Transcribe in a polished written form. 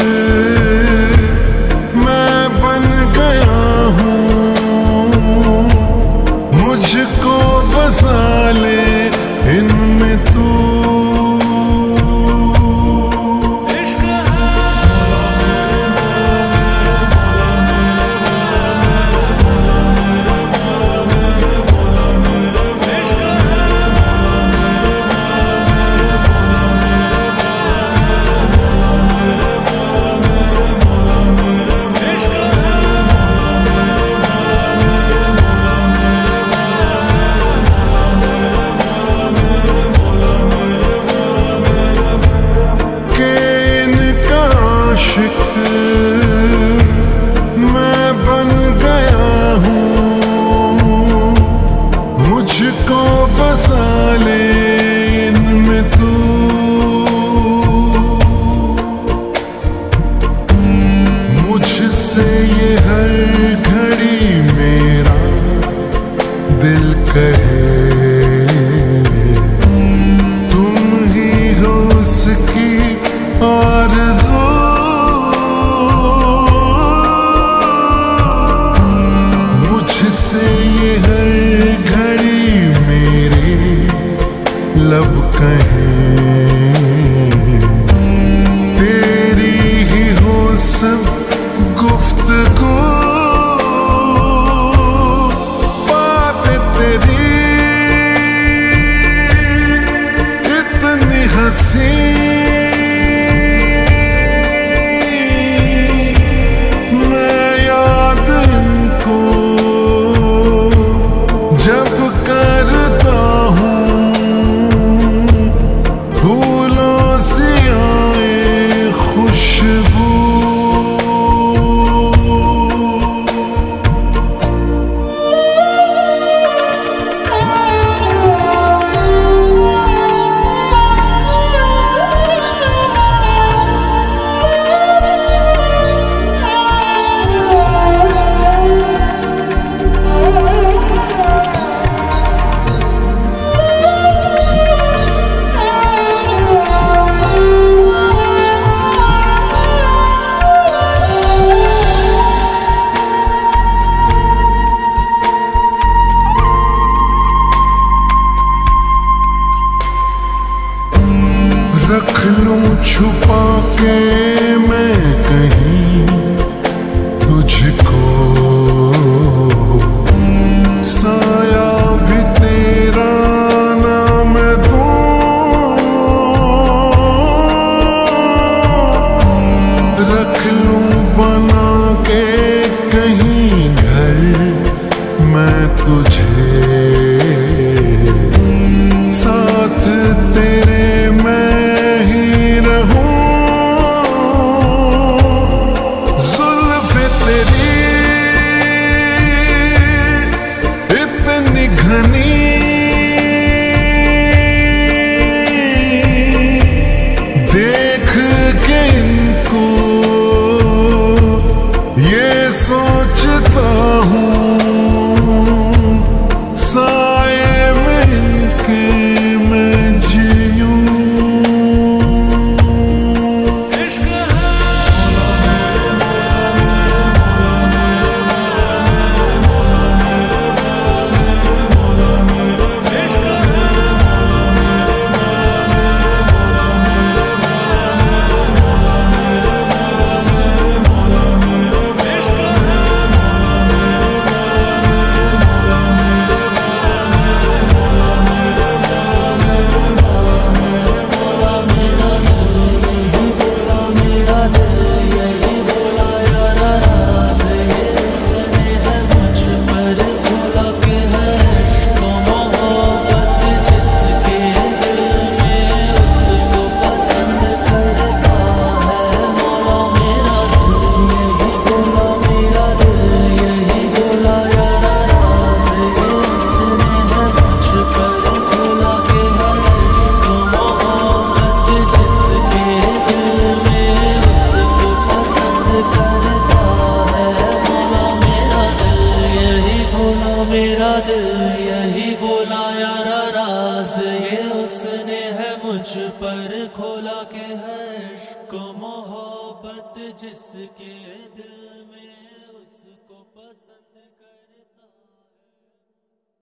मैं बन गया हूँ, मुझको बसा ले इनमें तू। मैं बन गया हूँ, मुझको बसा ले इनमें तू। मुझसे ये हर घड़ी मेरा दिल कहे, तुम ही हो उसकी आरज़ू। मुझसे ये हर घड़ी मेरे लब कहें, तेरी ही हो सब गुफ्तगू। बातें तेरी इतनी हंसी, मैं याद इनको जब करता हूँ, फूलों से आए खुशबू। रख लूं छुपा के मैं कहीं तुझको, साया भी तेरा ना मैं दूं। रख लूं बना के कहीं घर मैं तुझे, साथ तेरे मैं घनी। देख के इनको ये सोचता हूँ, साए में इनके मैं जीऊं। मुझ पर खोला के है इश्क मोहब्बत जिसके दिल में उसको पसंद